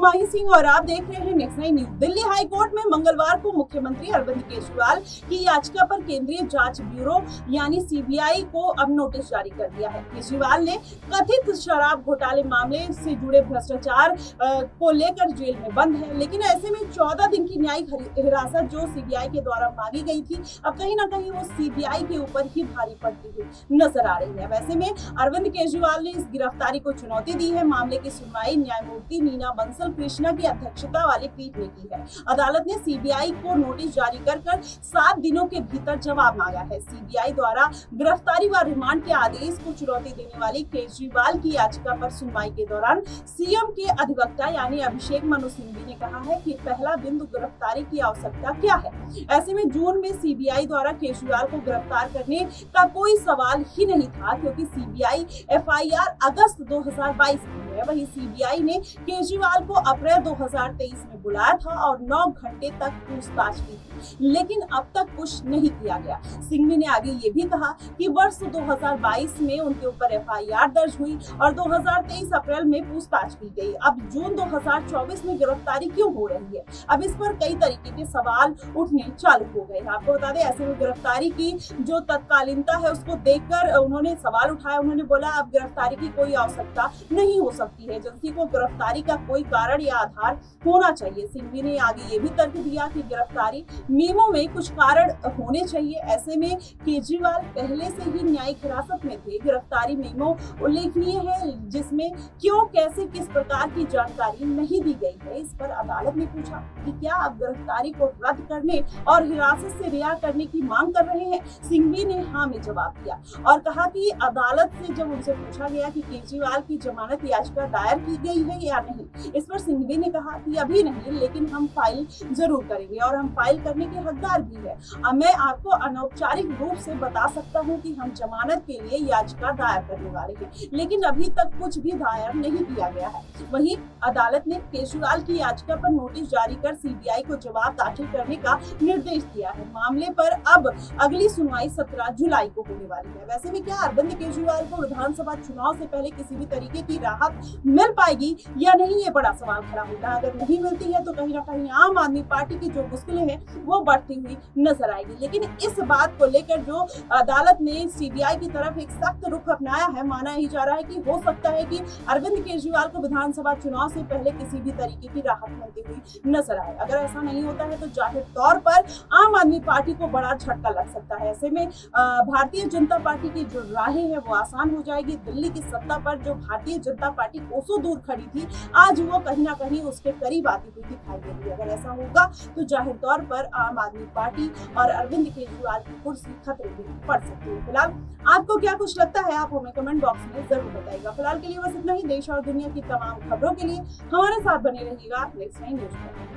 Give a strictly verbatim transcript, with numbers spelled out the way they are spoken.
माही सिंह और आप देख रहे हैं next nine news. Delhi high court में मंगलवार को मुख्यमंत्री अरविंद केजरीवाल की याचिका पर केंद्रीय जांच ब्यूरो यानी सीबीआई को अब नोटिस जारी कर दिया है। केजरीवाल ने कथित शराब घोटाले मामले से जुड़े भ्रष्टाचार को लेकर जेल में बंद है, लेकिन ऐसे में चौदह दिन की न्यायिक हिरासत जो सीबीआई के द्वारा मांगी गई थी, अब कहीं ना कहीं वो सीबीआई के ऊपर ही भारी पड़ती हुई नजर आ रही है। वैसे में अरविंद केजरीवाल ने इस गिरफ्तारी को चुनौती दी है। मामले की सुनवाई न्यायमूर्ति नीना बंसल कृष्णा की अध्यक्षता वाली पीठ ने की है। अदालत ने सीबीआई को नोटिस जारी कर कर सात दिनों के भीतर जवाब मांगा है। सीबीआई द्वारा गिरफ्तारी व रिमांड के आदेश को चुनौती देने वाली केजरीवाल की याचिका पर सुनवाई के दौरान सीएम के अधिवक्ता यानी अभिषेक मनु सिंघवी ने कहा है कि पहला बिंदु गिरफ्तारी की आवश्यकता क्या है। ऐसे में जून में सीबीआई द्वारा केजरीवाल को गिरफ्तार करने का कोई सवाल ही नहीं था, क्योंकि सीबीआई एफआईआर अगस्त दो हजार बाईस की है। वहीं सीबीआई ने केजरीवाल को अप्रैल दो हजार तेईस में बुलाया था और नौ घंटे तक पूछताछ की थी, लेकिन अब तक कुछ नहीं किया गया। सिंघवी ने आगे ये भी कहा कि वर्ष दो हजार बाईस में उनके ऊपर एफआईआर दर्ज हुई और दो हजार तेईस अप्रैल में पूछताछ की गई। अब जून दो हजार चौबीस में गिरफ्तारी क्यों हो रही है? अब इस पर कई तरीके के सवाल उठने चालू हो गए। आपको बता दें, ऐसे में गिरफ्तारी की जो तत्कालीनता है उसको देखकर उन्होंने सवाल उठाया। उन्होंने बोला अब गिरफ्तारी की कोई आवश्यकता नहीं हो सकती है, एजेंसी को गिरफ्तारी का कोई कारण या आधार होना चाहिए। सिंघवी ने आगे ये भी तर्क दिया कि गिरफ्तारी मेमो में कुछ कारण होने चाहिए। ऐसे में केजरीवाल पहले से ही न्यायिक हिरासत में थे। गिरफ्तारी मेमो उल्लेखनीय है, जिसमें क्यों, कैसे, किस प्रकार की जानकारी नहीं दी गई है। इस पर अदालत ने पूछा कि क्या आप गिरफ्तारी को रद्द करने और हिरासत से रिहा करने की मांग कर रहे हैं? सिंघवी ने हाँ में जवाब दिया और कहा कि अदालत से जब उनसे पूछा गया कि केजरीवाल की जमानत याचिका दायर की गई है या नहीं, इस पर सिंघवी ने कहा कि अभी नहीं, लेकिन हम फाइल जरूर करेंगे और हम फाइल करने के हकदार भी है। अब मैं आपको अनौपचारिक रूप से बता सकता हूं कि हम जमानत के लिए याचिका दायर करने वाले हैं, लेकिन अभी तक कुछ भी दायर नहीं किया गया है। वहीं अदालत ने केजरीवाल की याचिका पर नोटिस जारी कर सीबीआई को जवाब दाखिल करने का निर्देश दिया है। मामले पर अब अगली सुनवाई सत्रह जुलाई को होने वाली है। वैसे में क्या अरविंद केजरीवाल को विधानसभा चुनाव से पहले किसी भी तरीके की राहत मिल पाएगी या नहीं, ये बड़ा सवाल खड़ा होता है। अगर नहीं मिलती है तो कहीं ना कहीं आम आदमी पार्टी की जो मुश्किलें हैं वो बढ़ती हुई नजर आएगी। लेकिन इस बात को लेकर जो अदालत ने सीबीआई की तरफ एक सख्त रुख अपनाया है, माना ही जा रहा है कि हो सकता है कि अरविंद केजरीवाल को विधानसभा चुनाव से पहले किसी भी तरीके की राहत मिलती हुई नजर आए। अगर ऐसा नहीं होता है तो जाहिर तौर पर आम आदमी पार्टी को बड़ा झटका लग सकता है। ऐसे में भारतीय जनता पार्टी की जो राहें हैं वो आसान हो जाएगी। दिल्ली की सत्ता पर जो भारतीय जनता पार्टी कोसों दूर खड़ी थी, आज वो कहीं ना कहीं उसके करीब आती हुई दिखाई दे रही है। अगर ऐसा होगा तो जाहिर तौर पर आम आदमी पार्टी और अरविंद केजरीवाल की कुर्सी खतरे में पड़ सकती है। फिलहाल आपको क्या कुछ लगता है, आप हमें कमेंट बॉक्स में जरूर बताइएगा। फिलहाल के लिए बस इतना ही। देश और दुनिया की तमाम खबरों के लिए हमारे साथ बने रहिएगा नेक्स्ट नाइन न्यूज पर।